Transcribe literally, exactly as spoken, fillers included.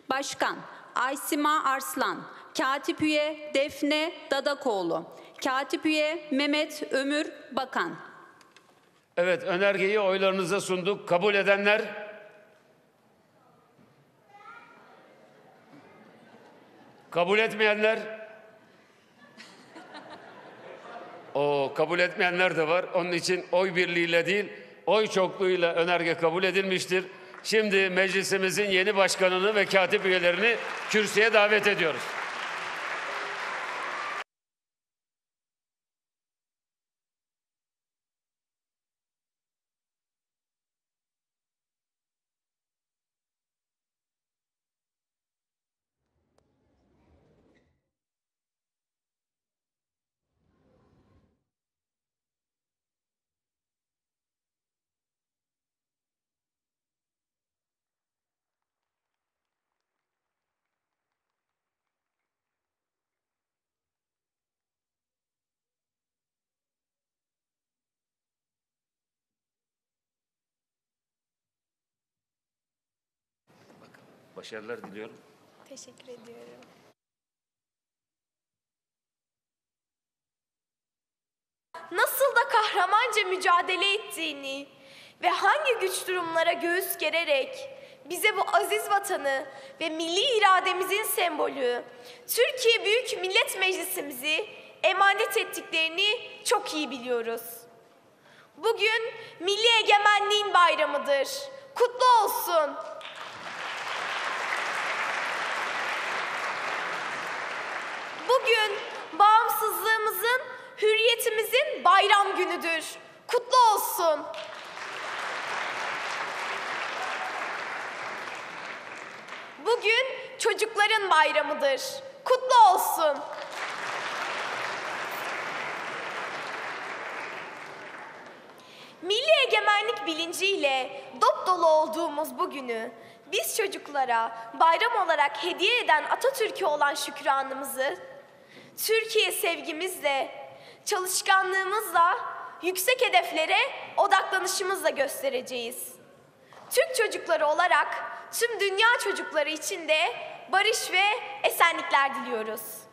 Başkan Aysima Arslan, Katip Üye Defne Dadakoğlu, Katip Üye Mehmet Ömür Bakan. Evet, önergeyi oylarınıza sunduk. Kabul edenler? Kabul etmeyenler? O kabul etmeyenler de var. Onun için oy birliğiyle değil, oy çokluğuyla önerge kabul edilmiştir. Şimdi meclisimizin yeni başkanını ve katip üyelerini kürsüye davet ediyoruz. Başarılar diliyorum. Teşekkür ediyorum. Nasıl da kahramanca mücadele ettiğini ve hangi güç durumlara göğüs gererek bize bu aziz vatanı ve milli irademizin sembolü Türkiye Büyük Millet Meclisimizi emanet ettiklerini çok iyi biliyoruz. Bugün Milli Egemenliğin Bayramıdır. Kutlu olsun. Bugün bağımsızlığımızın, hürriyetimizin bayram günüdür. Kutlu olsun. Bugün çocukların bayramıdır. Kutlu olsun. Milli egemenlik bilinciyle dop dolu olduğumuz bu günü biz çocuklara bayram olarak hediye eden Atatürk'e olan şükranımızı Türkiye sevgimizle, çalışkanlığımızla, yüksek hedeflere odaklanışımızla göstereceğiz. Türk çocukları olarak tüm dünya çocukları için de barış ve esenlikler diliyoruz.